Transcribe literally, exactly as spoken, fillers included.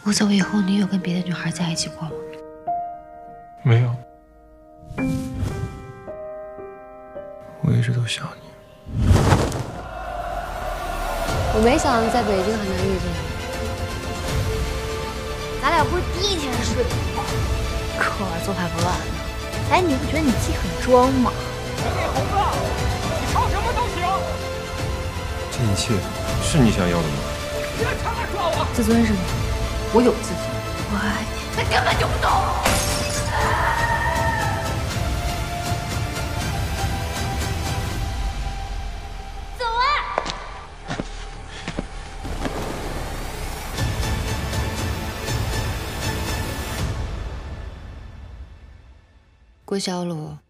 我走以后，你有跟别的女孩在一起过吗？ 没有。我一直都想你。 我没想到在北京很难遇见你。咱俩不是第一天睡的吗？可玩做派不乱。哎，你不觉得你自己很装吗？ 陈丽红子，你唱什么都行。 这一切是你想要的吗？ 别插说我。 自尊是吗？我有自尊，我爱你，他根本就不懂。走啊！郭小鲁。